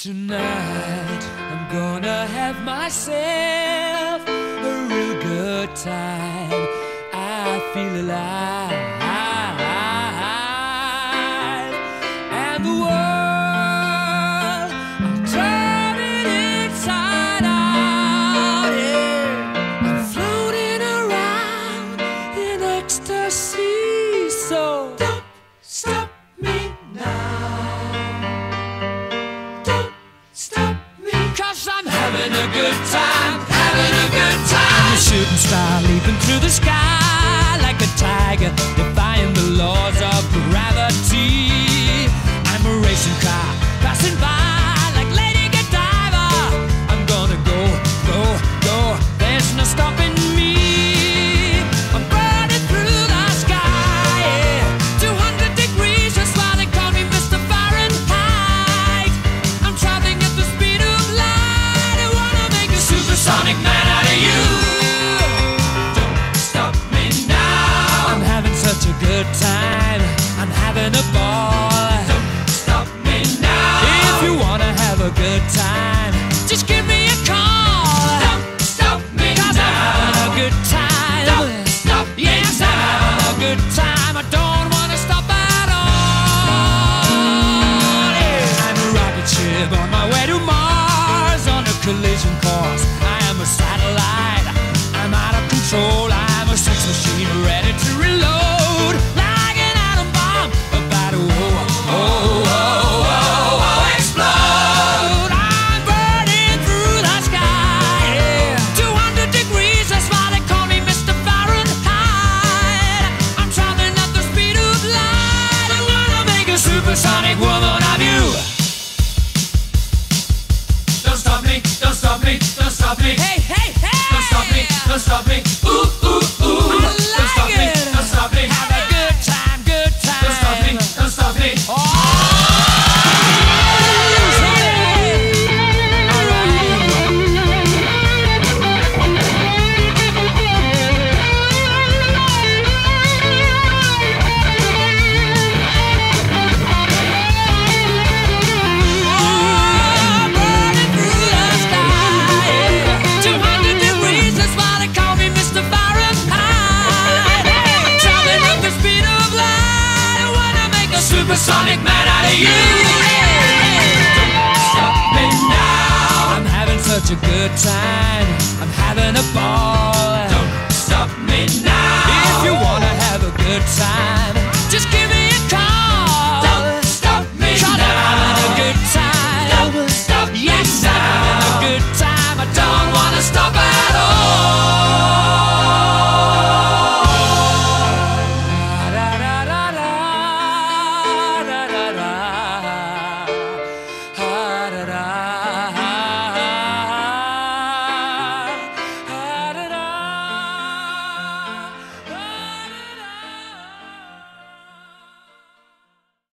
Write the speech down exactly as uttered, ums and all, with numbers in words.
Tonight I'm gonna have myself a real good time. I feel alive, and the world, I'll turn it inside out. Yeah, I'm floating around in ecstasy. So don't stop me now. I'm having a good time, having a good time. I'm a shooting star leaping through the sky like a tiger, defying the laws of gravity. I'm a racing car passing by like Lady Godiva. I'm gonna go, go, go. There's no stopping me. I'm burning through the sky, yeah. two hundred degrees, that's why they call me Mister Fahrenheit. I'm traveling at the speed of light. Supersonic man out of you. Don't stop me now. I'm having such a good time. I'm having a ball. Don't stop me now. If you wanna have a good time, just give me a call. Don't stop me now. 'Cause I'm having a good time. Don't stop me now. Yes, I'm having a good time. I don't wanna stop at all. Yeah. I'm a rocket ship on my way to Mars on a collision course. A satellite, I'm out of control. I'm a sex machine ready to reload, like an atom bomb about to oh, oh, oh, oh, oh, explode. I'm burning through the sky, yeah. two hundred degrees, that's why they call me Mister Fahrenheit. I'm traveling at the speed of light. I wanna make a supersonic woman of you. Don't stop me, don't stop me, don't stop me. Hey, hey, hey! Don't stop me, don't stop me. Ooh, ooh, ooh. I like don't stop it. me, don't stop me. Have a good time, good time. Don't stop me, don't stop me. Oh! Supersonic man out of you. Don't stop me now. I'm having such a good time. I'm having a ball.